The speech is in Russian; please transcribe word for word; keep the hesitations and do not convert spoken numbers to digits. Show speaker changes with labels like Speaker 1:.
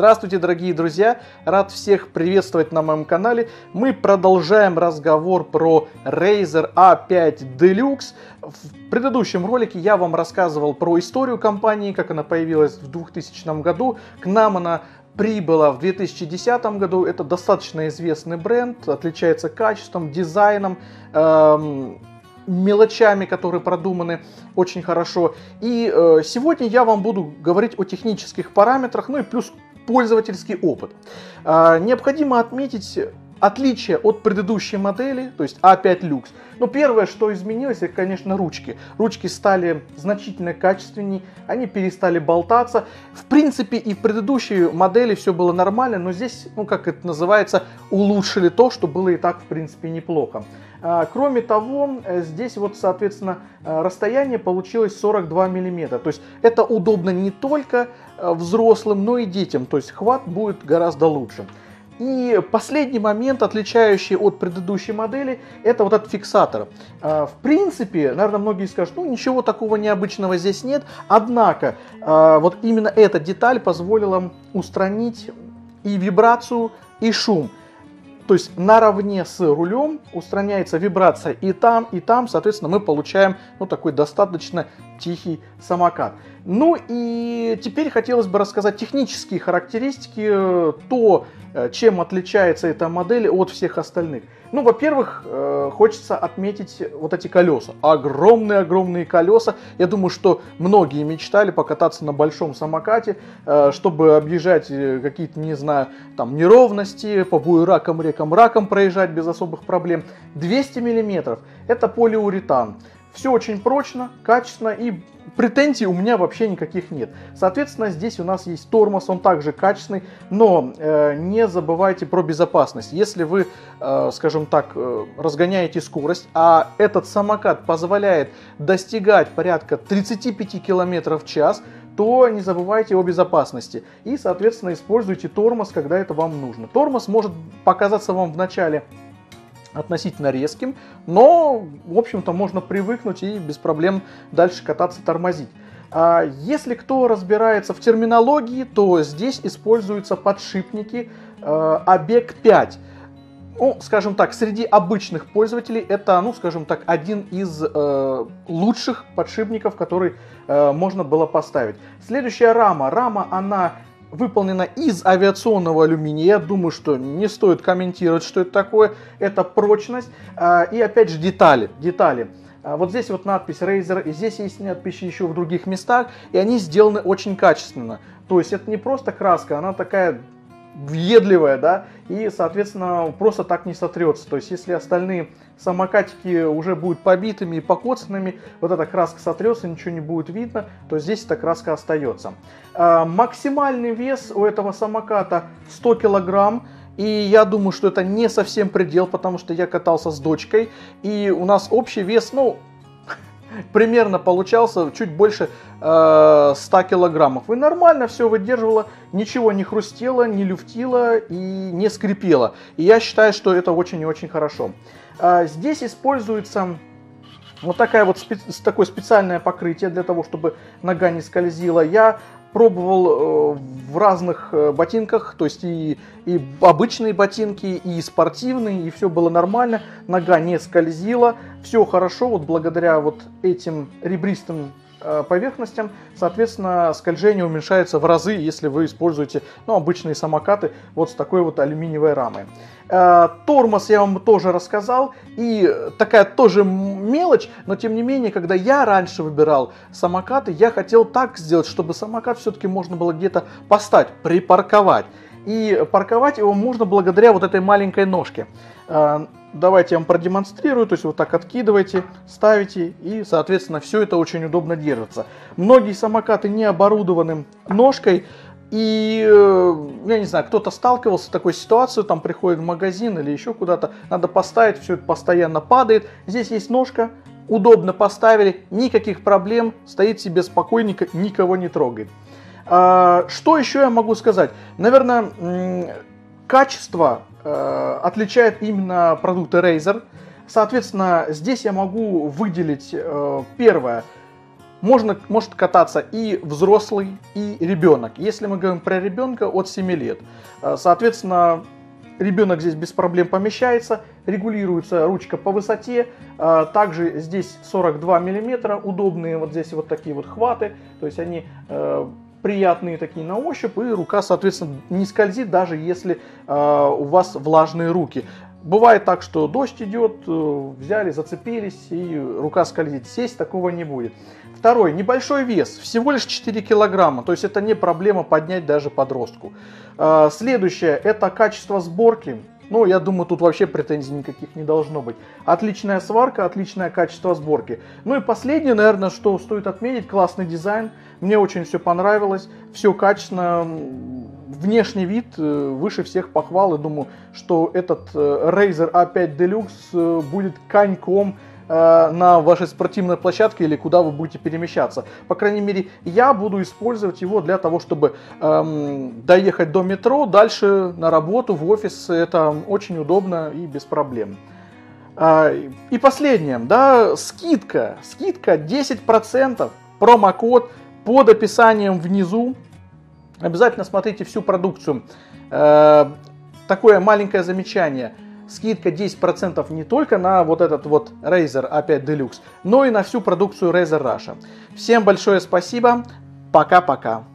Speaker 1: Здравствуйте, дорогие друзья! Рад всех приветствовать на моем канале. Мы продолжаем разговор про Razer а пять Deluxe. В предыдущем ролике я вам рассказывал про историю компании, как она появилась в двухтысячном году. К нам она прибыла в две тысячи десятом году. Это достаточно известный бренд, отличается качеством, дизайном, эм, мелочами, которые продуманы очень хорошо. И э, сегодня я вам буду говорить о технических параметрах, ну и плюс пользовательский опыт. Э, необходимо отметить отличие от предыдущей модели, то есть а пять Lux. Но первое, что изменилось, это, конечно, ручки. Ручки стали значительно качественнее, они перестали болтаться. В принципе, и в предыдущей модели все было нормально, но здесь, ну как это называется, улучшили то, что было и так, в принципе, неплохо. Кроме того, здесь вот, соответственно, расстояние получилось сорок два миллиметра. То есть это удобно не только взрослым, но и детям. То есть хват будет гораздо лучше. И последний момент, отличающий от предыдущей модели, это вот этот фиксатор. В принципе, наверное, многие скажут, ну ничего такого необычного здесь нет. Однако, вот именно эта деталь позволила устранить и вибрацию, и шум. То есть наравне с рулем устраняется вибрация и там, и там, соответственно, мы получаем ну, такой достаточно тихий самокат. Ну и теперь хотелось бы рассказать технические характеристики, то, чем отличается эта модель от всех остальных. Ну, во-первых, хочется отметить вот эти колеса. Огромные-огромные колеса. Я думаю, что многие мечтали покататься на большом самокате, чтобы объезжать какие-то, не знаю, там неровности, по буеракам, рекам, ракам проезжать без особых проблем. двести миллиметров. Это полиуретан. Все очень прочно, качественно и претензий у меня вообще никаких нет. Соответственно, здесь у нас есть тормоз, он также качественный, но э, не забывайте про безопасность. Если вы, э, скажем так, э, разгоняете скорость, а этот самокат позволяет достигать порядка тридцати пяти километров в час, то не забывайте о безопасности. И, соответственно, используйте тормоз, когда это вам нужно. Тормоз может показаться вам в начале относительно резким, но, в общем-то, можно привыкнуть и без проблем дальше кататься, тормозить. А если кто разбирается в терминологии, то здесь используются подшипники э, а бек пять. Ну, скажем так, среди обычных пользователей это, ну, скажем так, один из э, лучших подшипников, который э, можно было поставить. Следующая рама. Рама, она выполнена из авиационного алюминия. Я думаю, что не стоит комментировать, что это такое. Это прочность. И опять же детали. детали. Вот здесь вот надпись Razer. И здесь есть надписи еще в других местах. И они сделаны очень качественно. То есть это не просто краска, она такая въедливая, да, и, соответственно, просто так не сотрется. То есть, если остальные самокатики уже будут побитыми и покоцанными, вот эта краска сотрется, ничего не будет видно, то здесь эта краска остается. А, максимальный вес у этого самоката сто килограмм. И я думаю, что это не совсем предел, потому что я катался с дочкой, и у нас общий вес, ну, примерно получался чуть больше э, ста килограммов. И нормально все выдерживало, ничего не хрустело, не люфтило и не скрипело. И я считаю, что это очень и очень хорошо. Э, здесь используется вот такая вот спе такое специальное покрытие для того, чтобы нога не скользила. Я пробовал э, в разных э, ботинках, то есть и, и обычные ботинки, и спортивные, и все было нормально, нога не скользила, все хорошо, вот благодаря вот этим ребристым э, поверхностям, соответственно, скольжение уменьшается в разы, если вы используете, ну, обычные самокаты вот с такой вот алюминиевой рамой. Э, тормоз я вам тоже рассказал, и такая тоже мелочь, но тем не менее, когда я раньше выбирал самокаты, я хотел так сделать, чтобы самокат все-таки можно было где-то поставить, припарковать. И парковать его можно благодаря вот этой маленькой ножке. Э, давайте я вам продемонстрирую, то есть вот так откидываете, ставите, и, соответственно, все это очень удобно держится. Многие самокаты не оборудованы ножкой. И, я не знаю, кто-то сталкивался с такой ситуацией, там приходит в магазин или еще куда-то, надо поставить, все это постоянно падает. Здесь есть ножка, удобно поставили, никаких проблем, стоит себе спокойненько, никого не трогает. А, что еще я могу сказать? Наверное, качество э, отличает именно продукты Razer. Соответственно, здесь я могу выделить э, первое. Можно, может кататься и взрослый, и ребенок. Если мы говорим про ребенка от семи лет, соответственно, ребенок здесь без проблем помещается, регулируется ручка по высоте, также здесь сорок два миллиметра, удобные вот здесь вот такие вот хваты, то есть они приятные такие на ощупь, и рука, соответственно, не скользит, даже если у вас влажные руки. Бывает так, что дождь идет, взяли, зацепились, и рука скользит. Сесть такого не будет. Второй, небольшой вес, всего лишь четыре килограмма, то есть это не проблема поднять даже подростку. Следующее, это качество сборки. Ну, я думаю, тут вообще претензий никаких не должно быть. Отличная сварка, отличное качество сборки. Ну и последнее, наверное, что стоит отметить, классный дизайн. Мне очень все понравилось, все качественно. Внешний вид выше всех похвал. И думаю, что этот Razer а пять Deluxe будет коньком на вашей спортивной площадке или куда вы будете перемещаться. По крайней мере, я буду использовать его для того, чтобы эм, доехать до метро, дальше на работу, в офис. Это очень удобно и без проблем. А, и последнее, да, скидка. Скидка десять процентов, промокод под описанием внизу. Обязательно смотрите всю продукцию. Э, такое маленькое замечание. Скидка десять процентов не только на вот этот вот Razer а пять Deluxe, но и на всю продукцию Razer Russia. Всем большое спасибо. Пока-пока.